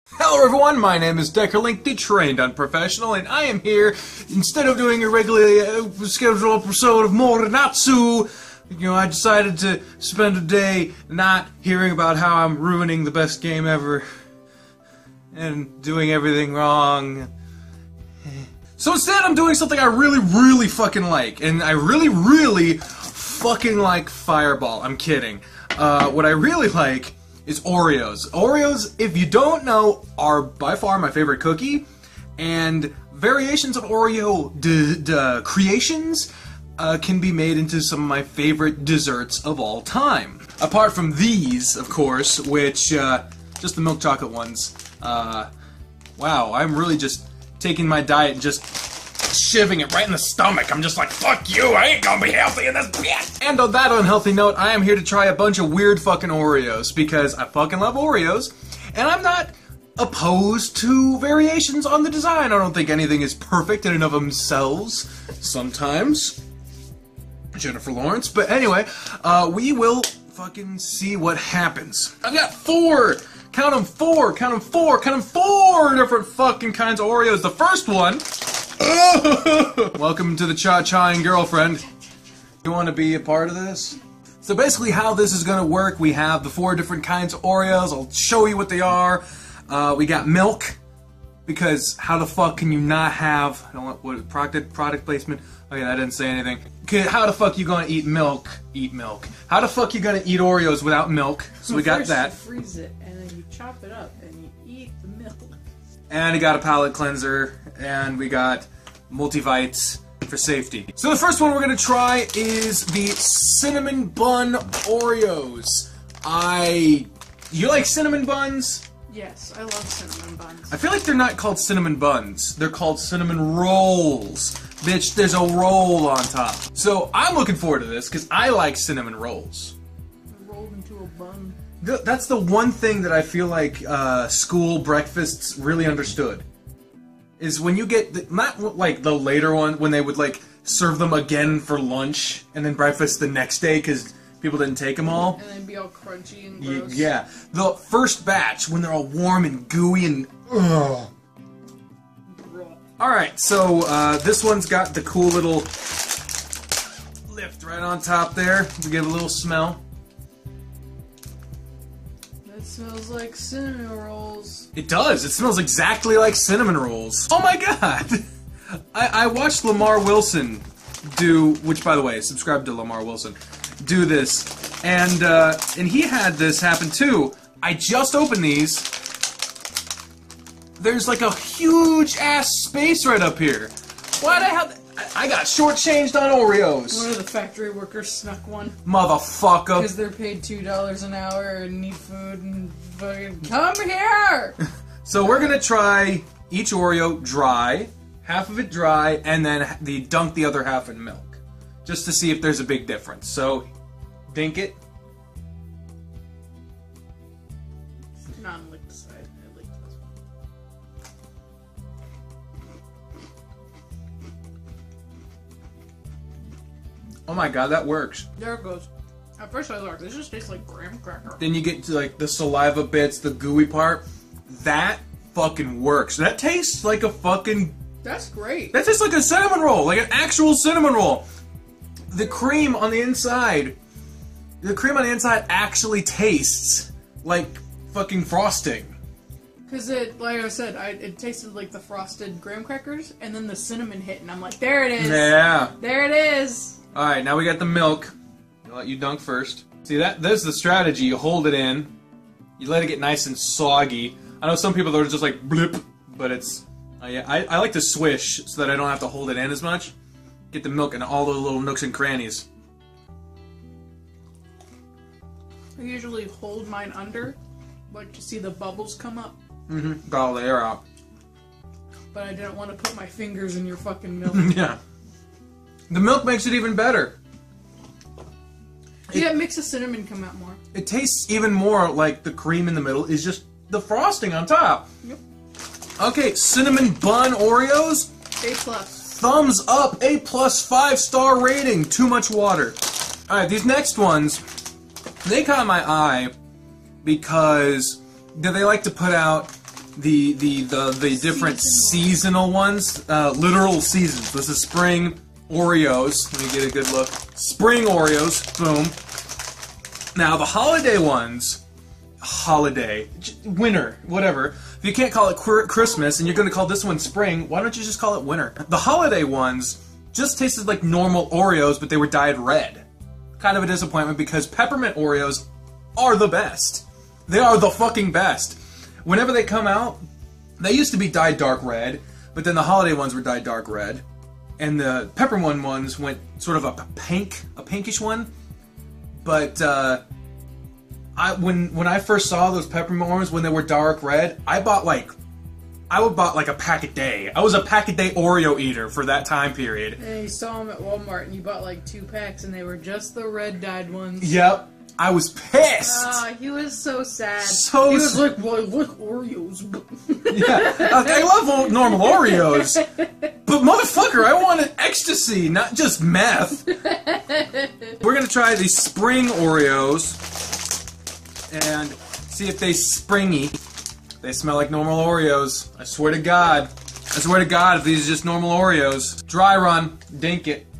Hello everyone, my name is Deckerlink, the trained unprofessional, and I am here, instead of doing a regularly scheduled episode of Morinatsu, I decided to spend a day not hearing about how I'm ruining the best game ever, and doing everything wrong. So instead I'm doing something I really fucking like, and I really fucking like Fireball. I'm kidding. What I really like is Oreos. Oreos, if you don't know, are by far my favorite cookie, and variations of Oreo creations can be made into some of my favorite desserts of all time. Apart from these, of course, which, just the milk chocolate ones. Wow, I'm really just taking my diet and just shivving it right in the stomach. I'm just like, fuck you, I ain't gonna be healthy in this bitch! And on that unhealthy note, I am here to try a bunch of weird fucking Oreos, because I fucking love Oreos, and I'm not opposed to variations on the design. I don't think anything is perfect in and of themselves. Sometimes. Jennifer Lawrence. But anyway, we will fucking see what happens. I've got four different fucking kinds of Oreos. The first one... Welcome to the Cha-Cha-ing girlfriend. You want to be a part of this? So basically how this is going to work, we have the four different kinds of Oreos. I'll show you what they are. We got milk, because how the fuck can you not have... I don't want... What, product placement? Oh yeah, that didn't say anything. How the fuck you gonna eat milk? Eat milk. How the fuck you gonna eat Oreos without milk? So we got that. First you freeze it, and then you chop it up, and you eat the milk. And we got a palate cleanser, and we got multivites for safety. So the first one we're gonna try is the cinnamon bun Oreos. You like cinnamon buns? Yes, I love cinnamon buns. I feel like they're not called cinnamon buns. They're called cinnamon rolls. Bitch, there's a roll on top. So I'm looking forward to this because I like cinnamon rolls. Rolled into a bun. That's the one thing that I feel like school breakfasts really understood. Is when you get, not like the later one, when they would like serve them again for lunch and then breakfast the next day because people didn't take them all. And then be all crunchy and gross. Yeah. The first batch, when they're all warm and gooey and ugh. Alright, so this one's got the cool little lift right on top there to give a little smell. That smells like cinnamon rolls. It does. It smells exactly like cinnamon rolls. Oh my god! I watched Lamar Wilson do, which by the way, subscribe to Lamar Wilson, do this, and he had this happen too. I just opened these. There's like a huge ass space right up here. Why the hell? I got shortchanged on Oreos. One of the factory workers snuck one. Motherfucker. Because they're paid $2 an hour and need food and fucking come here! So we're gonna try each Oreo dry, half of it dry, and then dunk the other half in milk. Just to see if there's a big difference. So, dink it. Non-licked side. I licked this one. Oh my god, that works. There it goes. At first I was like, this just tastes like graham cracker. Then you get to like the saliva bits, the gooey part. That fucking works. That tastes like a fucking... That's great. That tastes like a cinnamon roll, like an actual cinnamon roll. The cream on the inside actually tastes like fucking frosting. Because it, like I said, it tasted like the frosted graham crackers, and then the cinnamon hit, and I'm like, there it is. Yeah. There it is. Alright, now we got the milk. I'll let you dunk first. See, that's the strategy. You hold it in, you let it get nice and soggy. I know some people that are just like, blip, but it's... yeah, I like to swish so that I don't have to hold it in as much. Get the milk in all the little nooks and crannies. I usually hold mine under, like to see the bubbles come up. Mm-hmm. Got all the air out. But I didn't want to put my fingers in your fucking milk. Yeah. The milk makes it even better. Yeah, it makes the cinnamon come out more. It tastes even more like the cream in the middle is just the frosting on top. Yep. Okay, cinnamon bun Oreos. A+. Thumbs up, A+, 5-star rating. Too much water. Alright, these next ones, they caught my eye because they like to put out the different seasonal ones, literal seasons. This is spring Oreos. Let me get a good look. Spring Oreos. Boom. Now the holiday ones, winter, whatever. If you can't call it Christmas and you're going to call this one spring, why don't you just call it winter? The holiday ones just tasted like normal Oreos, but they were dyed red. Kind of a disappointment because peppermint Oreos are the best. They are the fucking best. Whenever they come out, they used to be dyed dark red, but then the holiday ones were dyed dark red. And the peppermint ones went sort of a pinkish one. But when I first saw those peppermint ones when they were dark red, I would bought like a pack a day. I was a pack a day Oreo eater for that time period. And you saw them at Walmart and you bought like 2 packs and they were just the red dyed ones. Yep. I was pissed. Ah, he was so sad. He was like, well, I like Oreos. Yeah, I love normal Oreos. But motherfucker, I wanted ecstasy, not just meth. We're gonna try these spring Oreos and see if they springy. They smell like normal Oreos. I swear to God. I swear to God if these are just normal Oreos. Dry run. Dink it.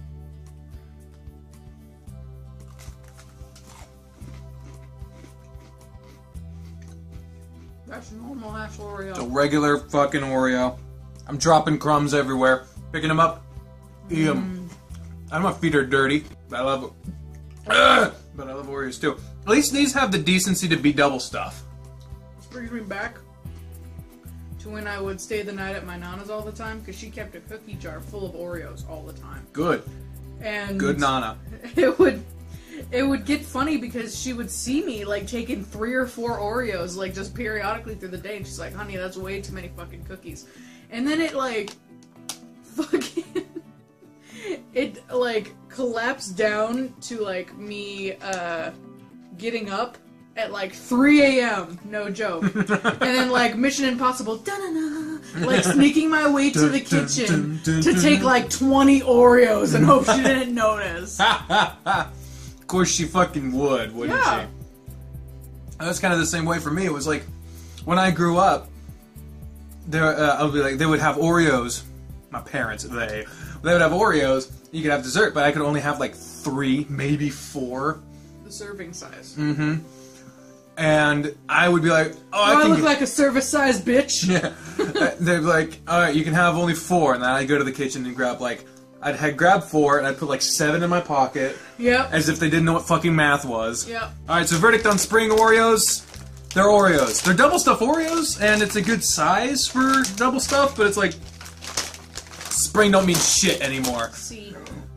That's normal ass Oreo. It's a regular fucking Oreo. I'm dropping crumbs everywhere. Picking them up. Eat them. My feet are dirty. But I love but I love Oreos too. At least these have the decency to be double stuff. This brings me back to when I would stay the night at my Nana's all the time because she kept a cookie jar full of Oreos all the time. Good. And good Nana. It would get funny because she would see me like taking 3 or 4 Oreos like just periodically through the day, and she's like, "Honey, that's way too many fucking cookies." And then it like fucking it like collapsed down to like me getting up at like 3 a.m. No joke. And then like Mission Impossible, da-na-na, like sneaking my way to the kitchen to take like 20 Oreos and hope she didn't notice. Of course she fucking would, wouldn't Yeah. she? That was kind of the same way for me. It was like when I grew up, I'll be like, they would have Oreos. My parents, they would have Oreos. You could have dessert, but I could only have like 3, maybe 4. The serving size. Mm-hmm. And I would be like, "Oh, I look like a service-sized bitch." Yeah. They'd be like, "All right, you can have only 4," and then I'd go to the kitchen and grab like, I'd grab 4, and I'd put like 7 in my pocket. Yep. As if they didn't know what fucking math was. Yep. All right, so verdict on spring Oreos. They're Oreos. They're double stuff Oreos, and it's a good size for double stuff, but it's like spring don't mean shit anymore. C.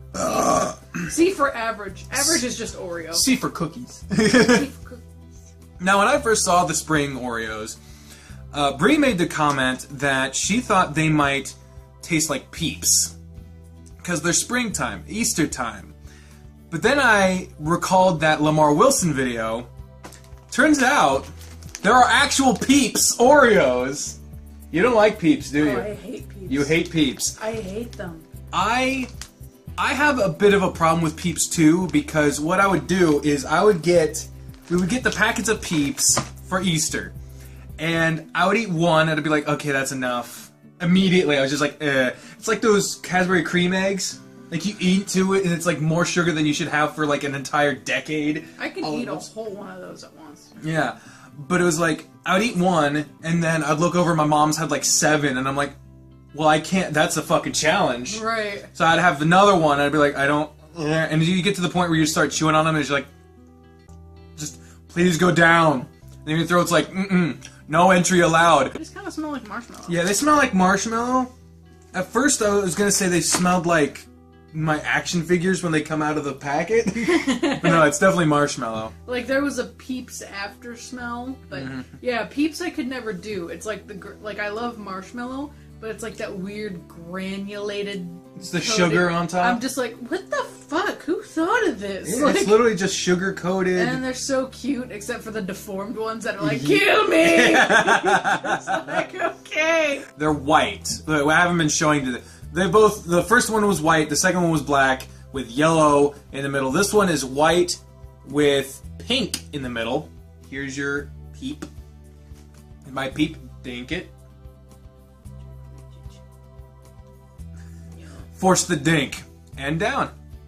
C for average. Average is just Oreo. C for cookies. C for cookies. Now, when I first saw the spring Oreos, Bri made the comment that she thought they might taste like Peeps. Because they're springtime, Easter time. But then I recalled that Lamar Wilson video. Turns out, there are actual Peeps Oreos. You don't like Peeps, do you? Oh, I hate Peeps. You hate Peeps. I hate them. I have a bit of a problem with Peeps too, because what I would do is we would get the packets of Peeps for Easter. And I would eat one, and I'd be like, okay, that's enough. Immediately, I was just like, eh. It's like those Cadbury cream eggs. Like, you eat to it, and it's like more sugar than you should have for like an entire decade. I could eat a whole one of those at once. Yeah. But it was like, I would eat one, and then I'd look over, my mom's had like 7, and I'm like, well, I can't, that's a fucking challenge. Right. So I'd have another one, and I'd be like, I don't, and you get to the point where you start chewing on them, and you're like, just, please go down. And your throat's like, no entry allowed. They just kind of smell like marshmallow. Yeah, they smell like marshmallow. At first, I was gonna say they smelled like my action figures when they come out of the packet. But no, it's definitely marshmallow. Like, there was a Peeps after smell, but yeah, Peeps I could never do. It's like I love marshmallow, but it's like that weird granulated. It's the sugar on top. I'm just like, what the fuck? Who thought of this? Yeah, it's literally just sugar coated. And they're so cute, except for the deformed ones that are like, kill me! It's like, okay. They're white. I haven't been showing you. They both. The first one was white. The second one was black with yellow in the middle. This one is white with pink in the middle. Here's your Peep. My Peep Dink it. Force the dink. And down.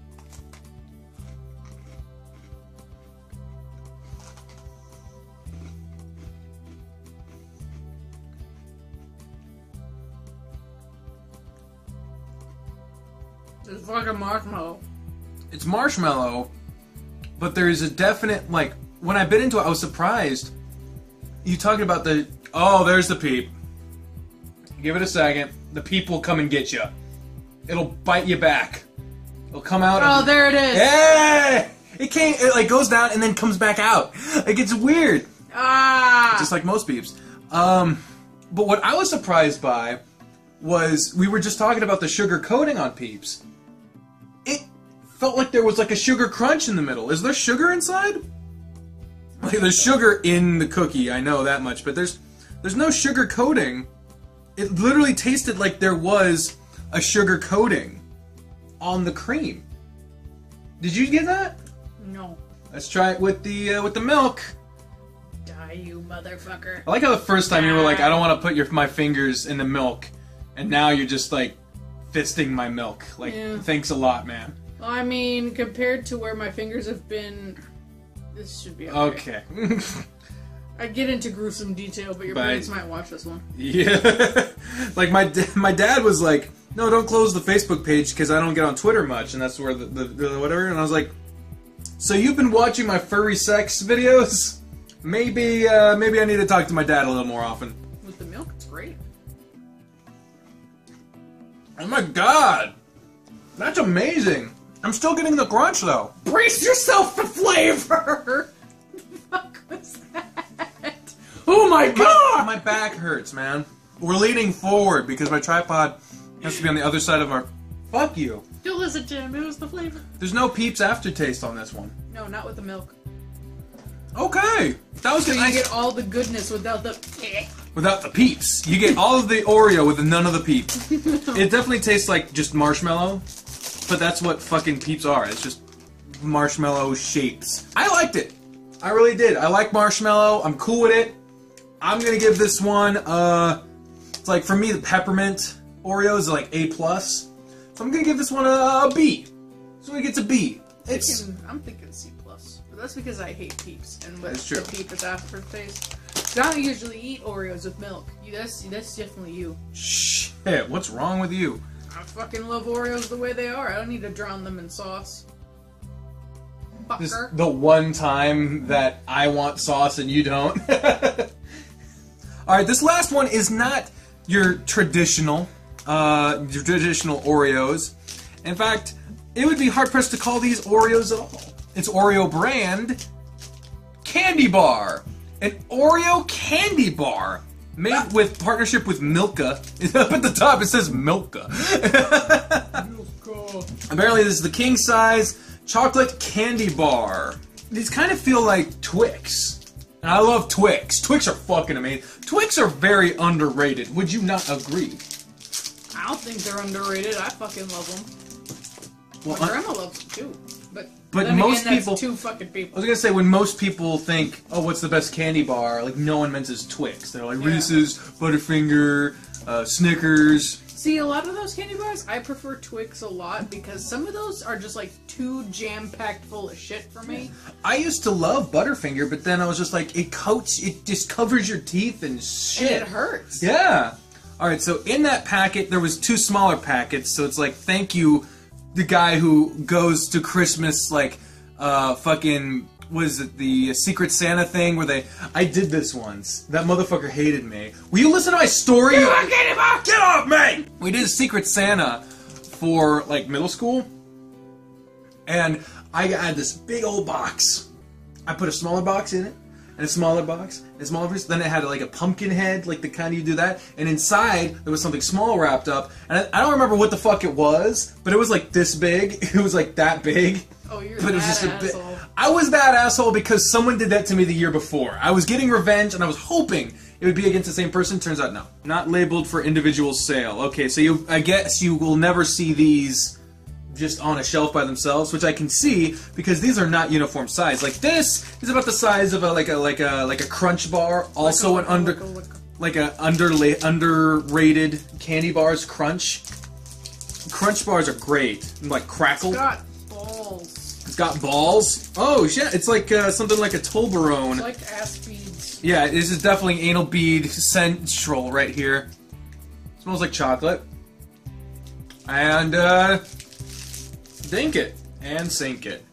It's fucking marshmallow. It's marshmallow, but there is a definite, like, when I bit into it, I was surprised. You talking about the, oh, there's the peep. Give it a second. The peep will come and get you. It'll bite you back. It'll come out. Oh, there it is. Yeah! It like goes down and then comes back out. Like, it's weird. Ah! Just like most peeps. But what I was surprised by was, we were just talking about the sugar coating on peeps. It felt like there was like a sugar crunch in the middle. Is there sugar inside? Like, there's sugar in the cookie, I know that much, but there's no sugar coating. It literally tasted like there was a sugar coating on the cream. Did you get that? No. Let's try it with the milk. Die, you motherfucker. I like how the first time you were like, I don't want to put my fingers in the milk, and now you're just like fisting my milk. Like, Yeah. Thanks a lot, man. Well, I mean, compared to where my fingers have been, this should be okay. Okay. I get into gruesome detail, but your parents might watch this one. Yeah. Like, my dad was like, no, don't close the Facebook page because I don't get on Twitter much, and that's where the whatever. And I was like, so you've been watching my furry sex videos? Maybe I need to talk to my dad a little more often. With the milk, it's great. Oh my god! That's amazing! I'm still getting the crunch though. Brace yourself for flavor! What the fuck was that? Oh my god! My back hurts, man. We're leaning forward because my tripod has to be on the other side of our... Fuck you. Don't listen to him, it was the flavor. There's no Peeps aftertaste on this one. No, not with the milk. Okay! That was So good. you get all the goodness without the... Without the Peeps. You get all of the Oreo with none of the Peeps. It definitely tastes like just marshmallow, but that's what fucking Peeps are. It's just marshmallow shapes. I liked it. I really did. I like marshmallow. I'm cool with it. I'm gonna give this one, it's like, for me, the peppermint Oreos are like A+. So I'm gonna give this one a B. So it gets a B. I'm thinking C+. But that's because I hate Peeps. And with That's true. the Peep is aftertaste. I don't usually eat Oreos with milk. That's definitely you. Shit, what's wrong with you? I fucking love Oreos the way they are. I don't need to drown them in sauce. This Fucker. the one time that I want sauce and you don't. Alright, this last one is not your traditional Oreos. In fact, it would be hard-pressed to call these Oreos at all. It's Oreo brand candy bar. An Oreo candy bar made with partnership with Milka. Up at the top it says Milka. Milka. Apparently this is the king size chocolate candy bar. These kind of feel like Twix. And I love Twix. Twix are fucking amazing. Twix are very underrated. Would you not agree? I don't think they're underrated. I fucking love them. Well, My grandma loves them too. But But most again, people- that's two fucking I people. was gonna say, when most people think, oh, what's the best candy bar? Like, no one mentions Twix. They're like Yeah. Reese's, Butterfinger, Snickers. See, a lot of those candy bars, I prefer Twix a lot because some of those are just like too jam-packed full of shit for me. I used to love Butterfinger, but then I was just like, it just covers your teeth and shit. And it hurts. Yeah. Alright, so in that packet, there was 2 smaller packets, so it's like, thank you, the guy who goes to Christmas, like, fucking, was it the Secret Santa thing where I did this once. That motherfucker hated me. Will you listen to my story? Get off me! We did a Secret Santa for, like, middle school, and I had this big old box. I put a smaller box in it, and a smaller box, and a smaller piece. Then it had like a pumpkin head, like the kind you do that. And inside there was something small wrapped up. And I don't remember what the fuck it was, but it was like this big. It was like that big. Oh, you're But it was that just a bit. asshole. I was that asshole because someone did that to me the year before. I was getting revenge, and I was hoping it would be against the same person. Turns out, no, not labeled for individual sale. Okay, so I guess you will never see these just on a shelf by themselves, which I can see because these are not uniform size. Like this is about the size of a crunch bar, also an like a underrated candy bars, Crunch. Crunch bars are great. Like Crackle. It's got balls. It's got balls? Oh, shit. It's like something like a Toblerone. It's like ass beads. Yeah, this is definitely anal bead central right here. Smells like chocolate. And, dink it. And sink it.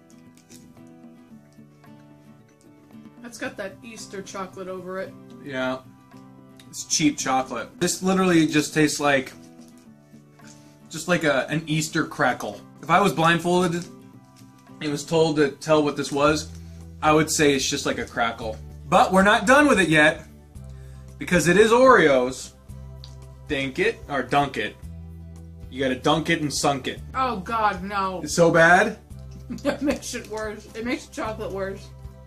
That's got that Easter chocolate over it. Yeah. It's cheap chocolate. This literally just tastes like... just like an Easter crackle. If I was blindfolded and was told to tell what this was, I would say it's just like a crackle. But we're not done with it yet, because it is Oreos. Dink it, or dunk it. You gotta dunk it and sunk it. Oh god, no. It's so bad? It makes it worse. It makes chocolate worse.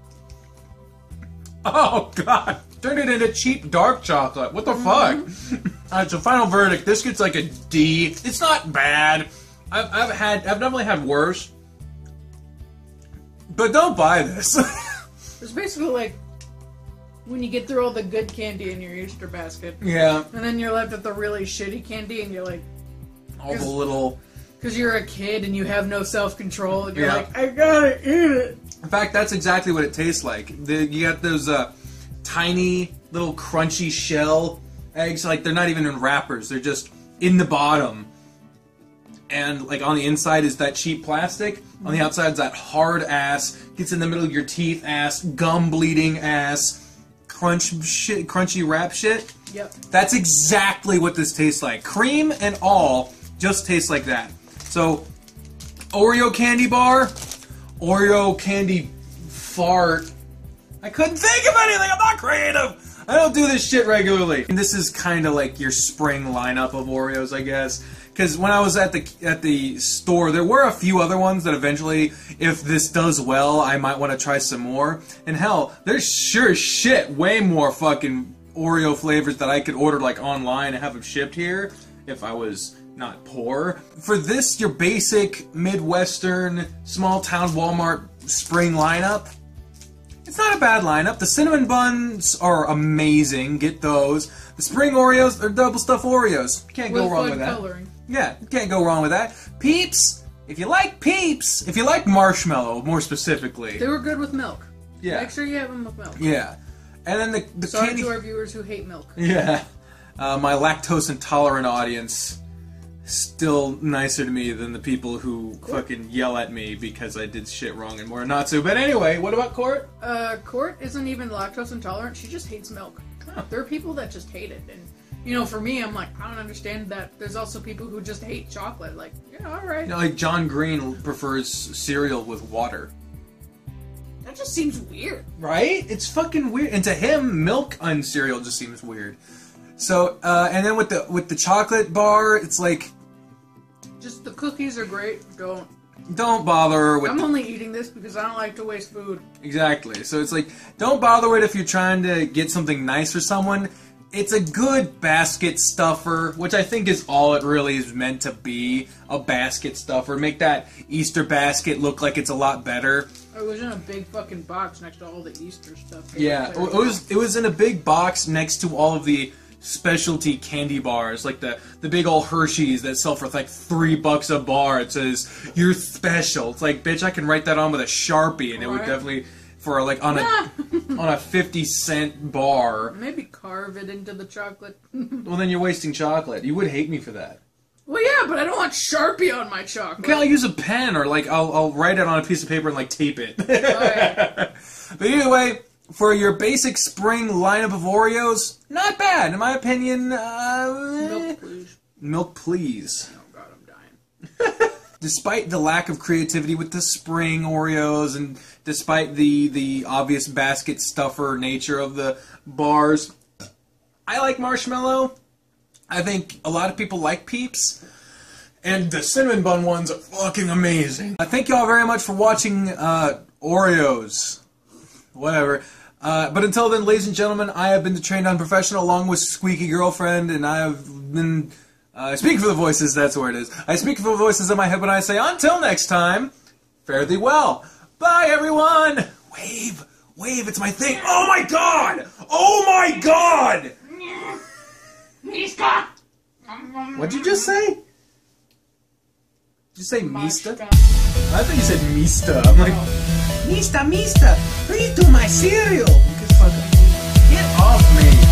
Oh god! Turned it into cheap dark chocolate. What the fuck? Alright, so final verdict. This gets like a D. It's not bad. I've definitely had worse. But don't buy this. It's basically like when you get through all the good candy in your Easter basket. Yeah. And then you're left with the really shitty candy and you're like... All the little... Because you're a kid and you have no self-control and you're like, I gotta eat it. In fact, that's exactly what it tastes like. You got those tiny little crunchy shell eggs. Like, they're not even in wrappers. They're just in the bottom. And, like, on the inside is that cheap plastic. On the outside is that hard ass, gets in the middle of your teeth ass, gum bleeding ass, crunchy wrap shit. Yep. That's exactly what this tastes like. Cream and all just tastes like that. So, Oreo candy bar, Oreo candy fart. I couldn't think of anything. I'm not creative. I don't do this shit regularly. And this is kind of like your spring lineup of Oreos, I guess. Because when I was at the store, there were a few other ones that eventually, if this does well, I might want to try some more. And hell, there's sure shit way more fucking Oreo flavors that I could order like online and have them shipped here if I was not poor. For this, your basic Midwestern small town Walmart spring lineup, it's not a bad lineup. The cinnamon buns are amazing. Get those. The spring Oreos are double stuffed Oreos. Can't go wrong with that. Coloring. Yeah, can't go wrong with that. Peeps, if you like marshmallow more specifically. They were good with milk. Yeah. Make sure you have them with milk. Yeah. And then the Sorry candy... to our viewers who hate milk. Yeah. My lactose intolerant audience, still nicer to me than the people who fucking yell at me because I did shit wrong and more not to. But anyway, what about Court? Court isn't even lactose intolerant. She just hates milk. There are people that just hate it. And, you know, for me, I'm like, I don't understand that. There's also people who just hate chocolate. Like, yeah, alright. You know, like John Green prefers cereal with water. That just seems weird. Right? It's fucking weird. And to him, milk on cereal just seems weird. So, and then with the chocolate bar, it's like... Just the cookies are great. Don't bother with... I'm only eating this because I don't like to waste food. Exactly. So it's like, don't bother with it if you're trying to get something nice for someone. It's a good basket stuffer, which I think is all it really is meant to be. A basket stuffer. Make that Easter basket look like it's a lot better. It was in a big fucking box next to all the Easter stuff. Yeah, it was in a big box next to all of the specialty candy bars, like the big old Hershey's that sell for like $3 a bar. It says, "You're special." It's like, bitch, I can write that on with a Sharpie, and it would definitely, for like on a 50-cent bar. Maybe carve it into the chocolate. Well, then you're wasting chocolate. You would hate me for that. Well, yeah, but I don't want Sharpie on my chocolate. Okay, I'll use a pen, or like I'll write it on a piece of paper and like tape it. Right. But either way, for your basic spring lineup of Oreos, not bad, in my opinion. Milk, please. Milk, please. Oh god, I'm dying. Despite the lack of creativity with the spring Oreos, and despite the obvious basket stuffer nature of the bars, I like marshmallow. I think a lot of people like Peeps, and the cinnamon bun ones are fucking amazing. Thank y'all very much for watching Oreos. Whatever. But until then, ladies and gentlemen, I have been the Trained On Professional along with Squeaky Girlfriend, and I have been speaking for the voices, that's where it is. I speak for the voices in my head when I say, until next time, fare thee well. Bye, everyone! Wave! Wave, it's my thing! Oh my god! Oh my god! Mashka! What'd you just say? Did you say Mista? Mashka. I thought you said Mista. I'm like, Mista, please do my cereal. Get off me.